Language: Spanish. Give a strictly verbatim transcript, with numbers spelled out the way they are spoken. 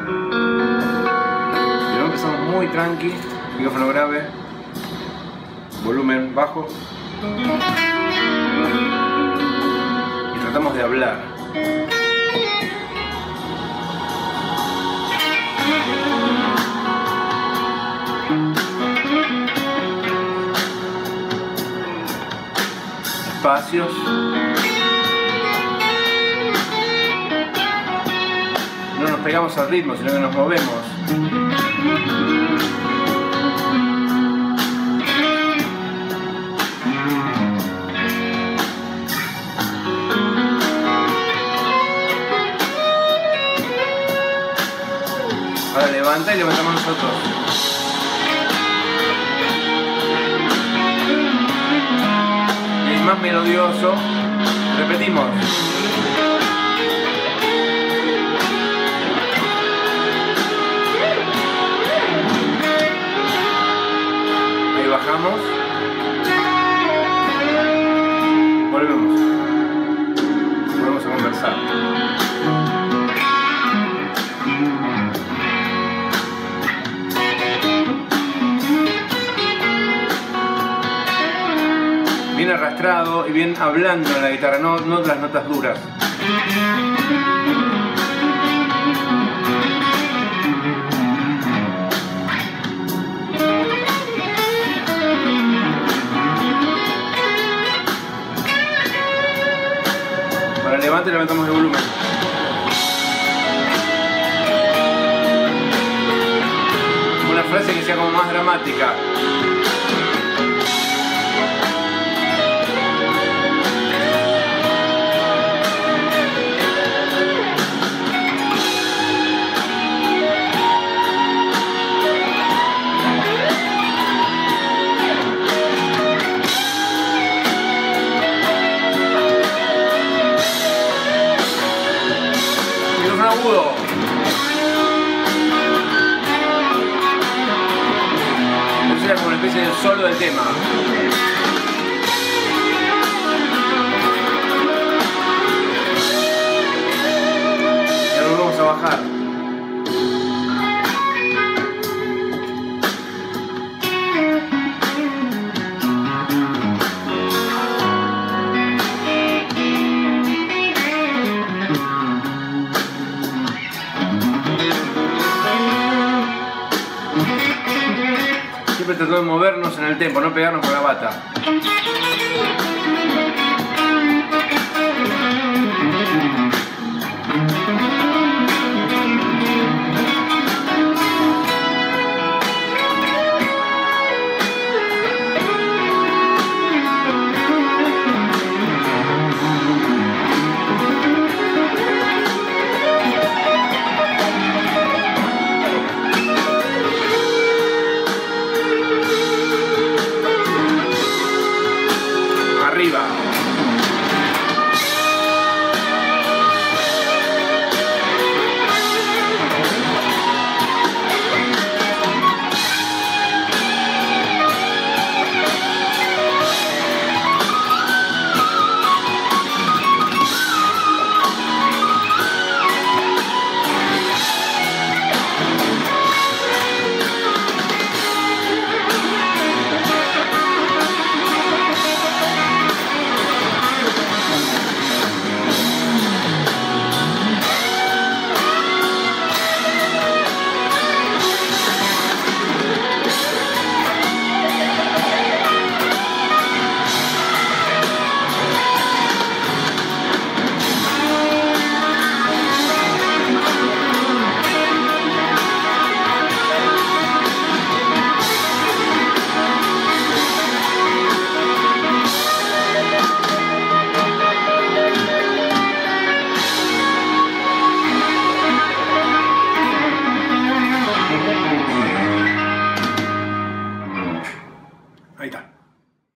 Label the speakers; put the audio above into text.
Speaker 1: Pero empezamos muy tranqui, micrófono grave, volumen bajo y tratamos de hablar. Espacios. No nos pegamos al ritmo, sino que nos movemos. Ahora levanta y levantamos nosotros. Y es más melodioso. Repetimos. Ahí bajamos. Volvemos. Volvemos a conversar. Bien arrastrado y bien hablando en la guitarra, no, no las notas duras. Para levante levantamos el volumen. Una frase que sea como más dramática. Agudo. Eso sería como una especie de solo del tema. Y ahora vamos a bajar. Siempre tratando de movernos en el tempo, no pegarnos con la bata.